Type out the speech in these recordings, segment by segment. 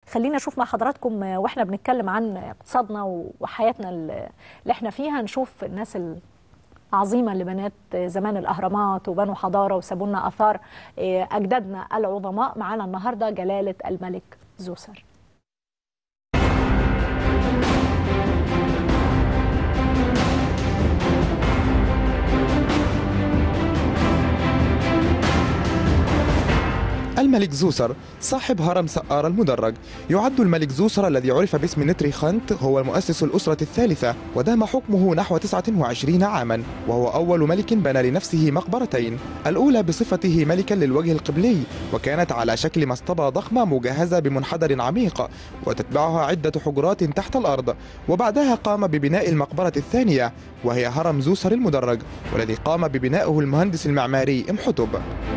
خلينا نشوف مع حضراتكم واحنا بنتكلم عن اقتصادنا وحياتنا اللي احنا فيها، نشوف الناس العظيمة اللي بنت زمان الأهرامات وبنوا حضارة وسابوا لنا آثار أجدادنا العظماء. معانا النهاردة جلالة الملك زوسر. الملك زوسر صاحب هرم سقارة المدرج. يعد الملك زوسر الذي عرف باسم نتريخانت هو المؤسس الأسرة الثالثة، ودام حكمه نحو 29 عاما، وهو أول ملك بنى لنفسه مقبرتين، الأولى بصفته ملكا للوجه القبلي وكانت على شكل مصطبة ضخمة مجهزة بمنحدر عميق وتتبعها عدة حجرات تحت الأرض، وبعدها قام ببناء المقبرة الثانية وهي هرم زوسر المدرج، والذي قام ببنائه المهندس المعماري امحتب.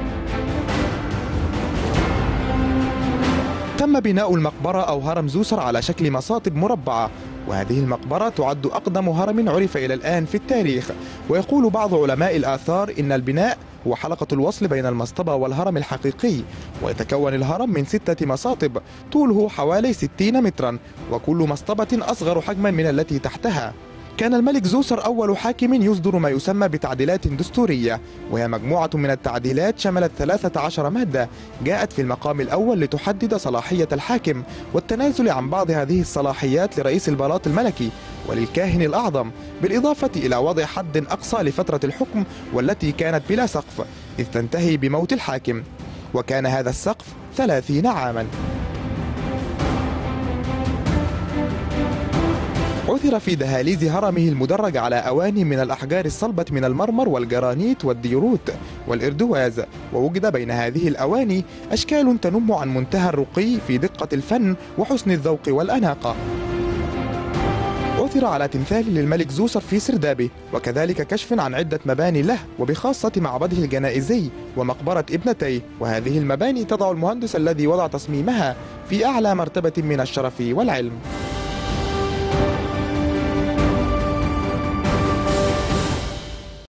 تم بناء المقبرة أو هرم زوسر على شكل مصاطب مربعة، وهذه المقبرة تعد أقدم هرم عرف إلى الآن في التاريخ. ويقول بعض علماء الآثار إن البناء هو حلقة الوصل بين المصطبة والهرم الحقيقي، ويتكون الهرم من 6 مصاطب طوله حوالي 60 مترا، وكل مصطبة أصغر حجما من التي تحتها. كان الملك زوسر أول حاكم يصدر ما يسمى بتعديلات دستورية، وهي مجموعة من التعديلات شملت 13 مادة جاءت في المقام الأول لتحدد صلاحية الحاكم والتنازل عن بعض هذه الصلاحيات لرئيس البلاط الملكي وللكاهن الأعظم، بالإضافة إلى وضع حد أقصى لفترة الحكم والتي كانت بلا سقف إذ تنتهي بموت الحاكم، وكان هذا السقف 30 عاما. عثر في دهاليز هرمه المدرج على أواني من الأحجار الصلبة من المرمر والجرانيت والديروت والإردواز، ووجد بين هذه الأواني أشكال تنم عن منتهى الرقي في دقة الفن وحسن الذوق والأناقة. عثر على تمثال للملك زوسر في سردابه، وكذلك كشف عن عدة مباني له وبخاصة معبده الجنائزي ومقبرة ابنتيه، وهذه المباني تضع المهندس الذي وضع تصميمها في أعلى مرتبة من الشرف والعلم.